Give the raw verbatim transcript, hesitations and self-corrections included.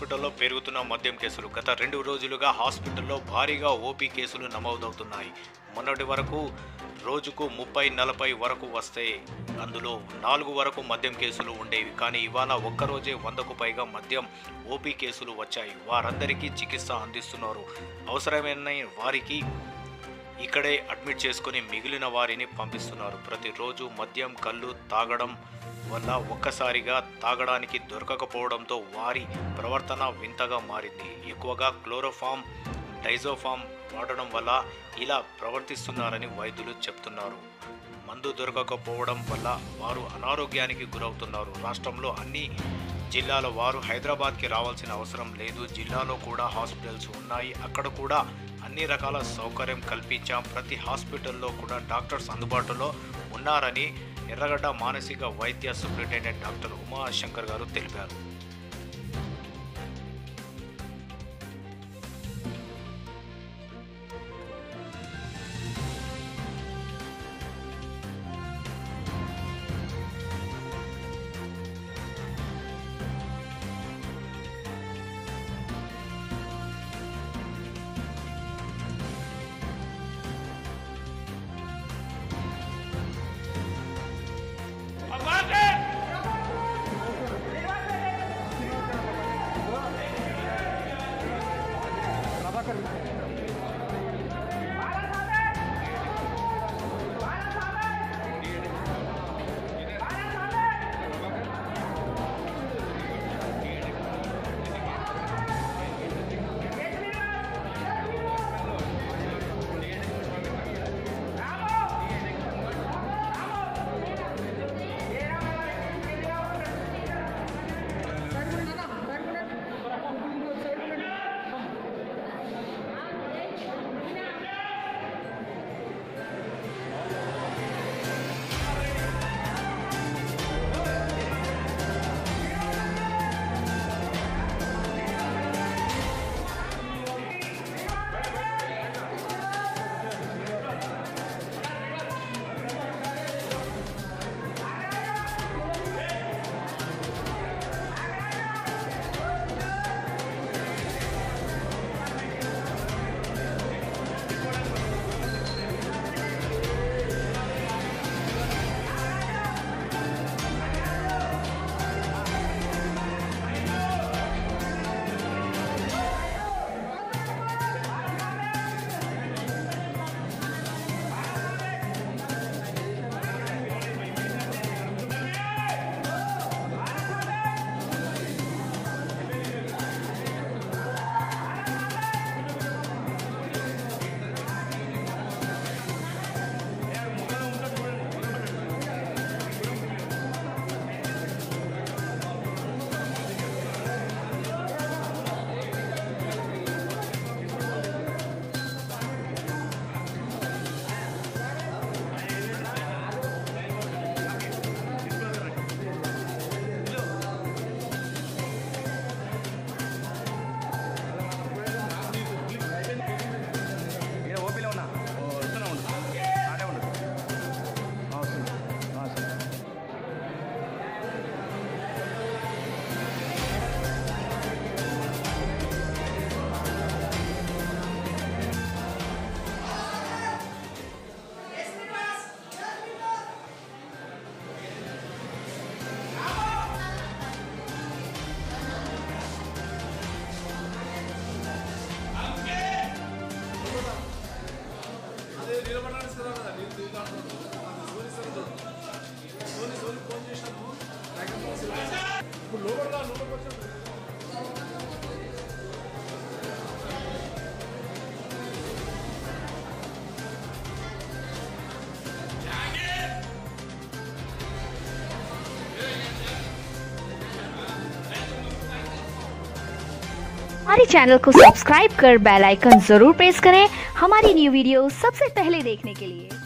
హాస్పిటల్లో పెరుగుతున్న మద్యం కేసులు. గత రెండు రోజులుగా హాస్పిటల్లో భారీగా ఓపీ కేసులు నమోదవుతున్నాయి. మొన్నటి వరకు రోజుకు ముప్పై నలభై వరకు వస్తే అందులో నాలుగు వరకు మద్యం కేసులు ఉండేవి. కానీ ఇవాళ ఒక్కరోజే వందకు పైగా మద్యం ఓపీ కేసులు వచ్చాయి. వారందరికీ చికిత్స అందిస్తున్నారు. అవసరమైన వారికి ఇక్కడే అడ్మిట్ చేసుకుని మిగిలిన వారిని పంపిస్తున్నారు. ప్రతిరోజు మద్యం కళ్ళు తాగడం వల్ల ఒక్కసారిగా తాగడానికి దొరకకపోవడంతో వారి ప్రవర్తన వింతగా మారింది. ఎక్కువగా క్లోరోఫామ్ డైజోఫామ్ వాడడం వల్ల ఇలా ప్రవర్తిస్తున్నారని వైద్యులు చెప్తున్నారు. మందు దొరకకపోవడం వల్ల వారు అనారోగ్యానికి గురవుతున్నారు. రాష్ట్రంలో అన్ని జిల్లాల వారు హైదరాబాద్కి రావాల్సిన అవసరం లేదు. జిల్లాలో కూడా హాస్పిటల్స్ ఉన్నాయి. అక్కడ కూడా అన్ని రకాల సౌకర్యం కల్పించాం. ప్రతి హాస్పిటల్లో కూడా డాక్టర్స్ అందుబాటులో ఉన్నారని ఎర్రగడ్డ మానసిక వైద్య సూపరింటెండెంట్ డాక్టర్ ఉమాశంకర్ గారు తెలిపారు. हमारे चैनल को सब्सक्राइब कर बेल आइकन जरूर प्रेस करें हमारी न्यू वीडियो सबसे पहले देखने के लिए।